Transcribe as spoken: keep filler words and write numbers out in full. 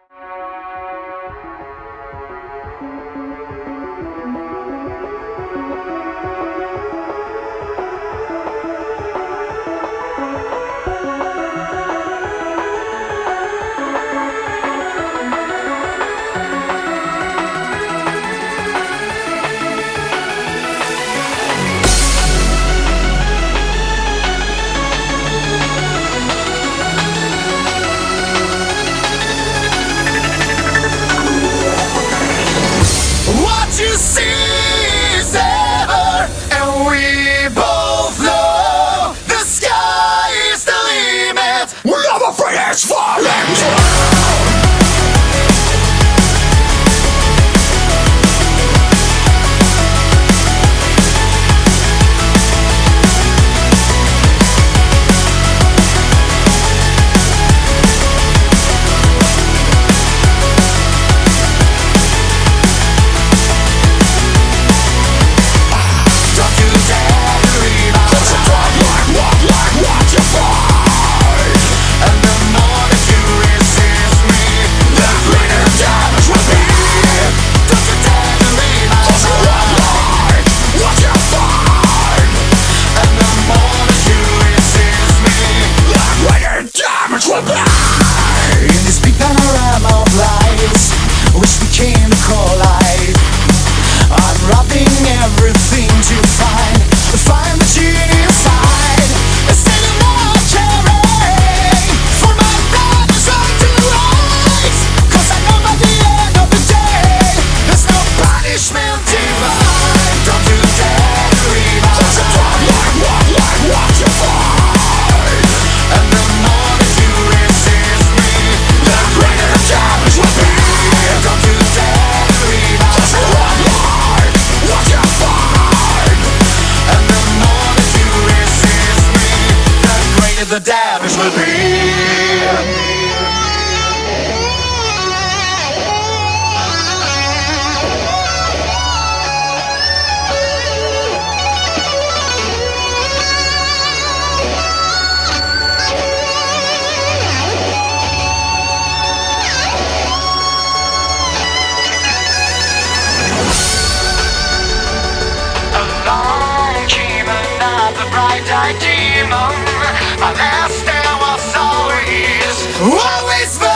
You see is ever, and we both know the sky is the limit. We're not afraid it's falling down. In this big panorama of lives, which became to collide, unwrapping everything to find, find the genie inside. Instead of not caring for my brothers right to rise, 'cause I know by the end of the day, there's no punishment divine. Don't you dare to revive. Cause it's not like what, like what you find. And the more that you resist me, the greater the damage will be. Don't you dare to revive. Cause it's not like what you find. And the more that you resist me, the greater the damage will be. Bright-eyed demon, my last day was always, always.